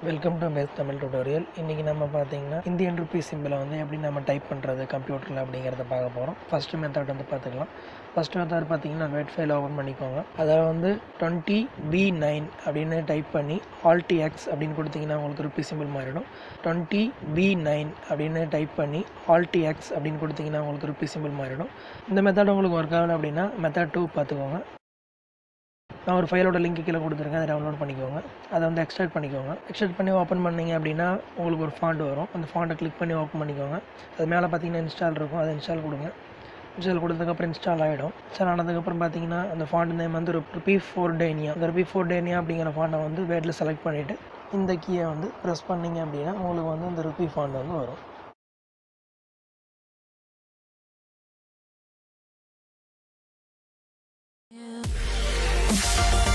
Welcome to best Tamil tutorial. இன்றைக்கி நம்ம பார்த்தீங்கன்னா இந்தியன் ருப்பீ சிம்பிளை வந்து எப்படி நம்ம டைப் பண்ணுறது கம்ப்யூட்டரில் அப்படிங்கிறத பார்க்க போகிறோம். ஃபஸ்ட்டு மெத்தட் வந்து பார்த்துக்கலாம். ஃபஸ்ட்டு மெத்தட் பார்த்தீங்கன்னா வேர்ட் ஃபைல் ஓப்பன் பண்ணிக்கோங்க. அதில் வந்து 20B9 அப்படின்னு டைப் பண்ணி Alt X அப்படின்னு கொடுத்தீங்கன்னா உங்களுக்கு ருப்பீ சிம்பிள் மாறிடும். 20B9 அப்படின்னு டைப் பண்ணி Alt X அப்படின்னு கொடுத்தீங்கன்னா உங்களுக்கு ருப்பீ சிம்பிள் மாறிடும். இந்த மெத்தட் உங்களுக்கு ஒர்க் ஆகலை அப்படின்னா மெத்தட் 2 பார்த்துக்கோங்க. நான் ஒரு ஃபைலோட லிங்க் கீழே கொடுத்துருக்கேன், அதை டவுன்லோட் பண்ணிக்கோங்க. அதை வந்து எக்ஸ்ட்ராக்ட் பண்ணிக்கோங்க. எக்ஸ்ட்ராக்ட் பண்ணி ஓப்பன் பண்ணிங்க அப்படின்னா உங்களுக்கு ஒரு ஃபாண்ட் வரும். அந்த ஃபாண்ட்டை கிளிக் பண்ணி ஓப்பன் பண்ணிக்கோங்க. அது மேலே பார்த்தீங்கன்னா இன்ஸ்டால் இருக்கும், அதை இன்ஸ்டால் கொடுங்க. இன்ஸ்டால் கொடுத்ததுக்கப்புறம் இன்ஸ்டால் ஆகிடும். இன்ஸ்டால் ஆனதுக்கப்புறம் பார்த்தீங்கன்னா அந்த ஃபாண்ட் நேம் வந்து ருப்பீ4டேனியா. அந்த ருப்பீ4டேனியா அப்படிங்கிற ஃபாண்ட்டை வந்து வேர்டில் செலக்ட் பண்ணிவிட்டு இந்த கீயை வந்து ப்ரெஸ் பண்ணிங்க அப்படின்னா உங்களுக்கு வந்து இந்த ருப்பீ ஃபாண்ட் வந்து வரும். Yeah.